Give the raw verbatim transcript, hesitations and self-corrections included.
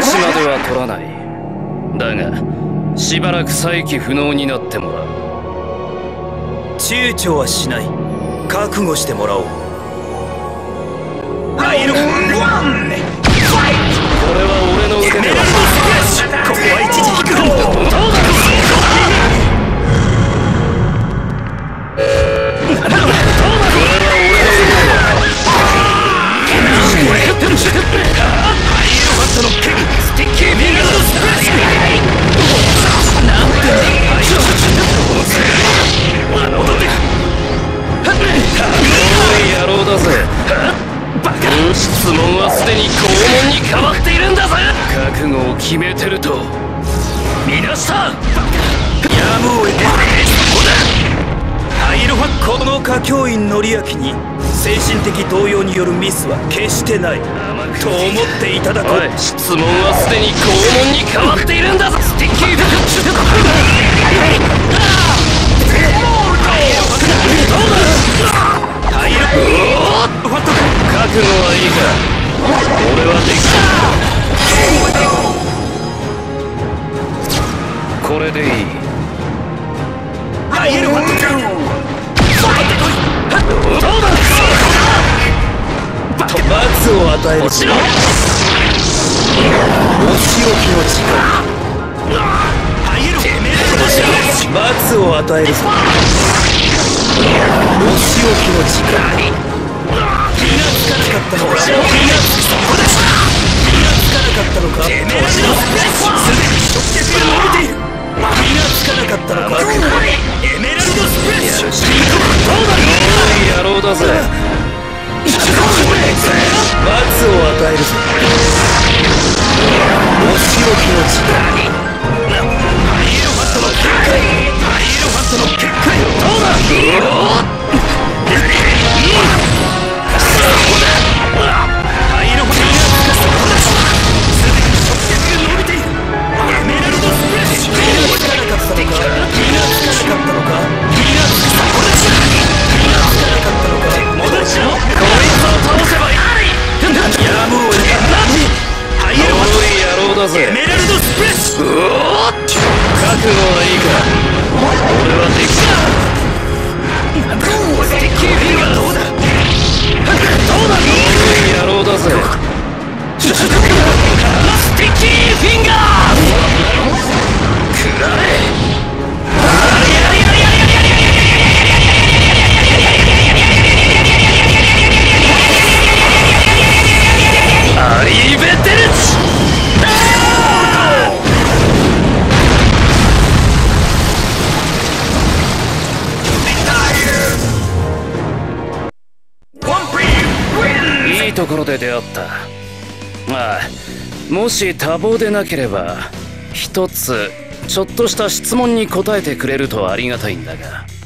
命までは取らない。だがしばらく再起不能になってもらう。 躊躇はしない。覚悟してもらおう。アイロンワンファイト。 これは俺の腕では。 ここは一時引く。 質問はすでに拷問に変わっているんだぜ。覚悟を決めてると見なした。やむを得てそこだ。 アイロファこの歌教員則明に精神的動揺によるミスは決してないと思っていただこう。 質問はすでに拷問に変わっているんだぞ。スティッキーフ覚悟はいいか。俺はできた。これでいい。 アイエルファットか。罰を与える。お仕置きの時間。罰を与えるぞ。お仕置きの時間。気がつかなかったのか。気がつかなかったのか。すでに食血が伸びている。気がつかなかったのか。エメラルドスプレッシュ。 野郎だぜ。 罰を与えるぞ。お仕置きの時間。アイエロファットの結界。アイエロファットの結界。どうだ。アイロファットがすでに食血が伸びている。エメラルドスプレッシュ。気がつかなかったのか。気がつかなかったのか。気がつかなかったのか。戻しろ。こいつを倒せばいい。やむを得ない。アイエロファット野郎だぜ。 エメラルドスプレッシュ。 覚悟はいいか。俺はできた。スティッキーフィンガーどうだ。どうだ。野郎だぜ。スティッキーフィンガーくらえ。アリーベテルチ。いいところで出会った。まあもし多忙でなければ一つちょっとした質問に答えてくれるとありがたいんだが。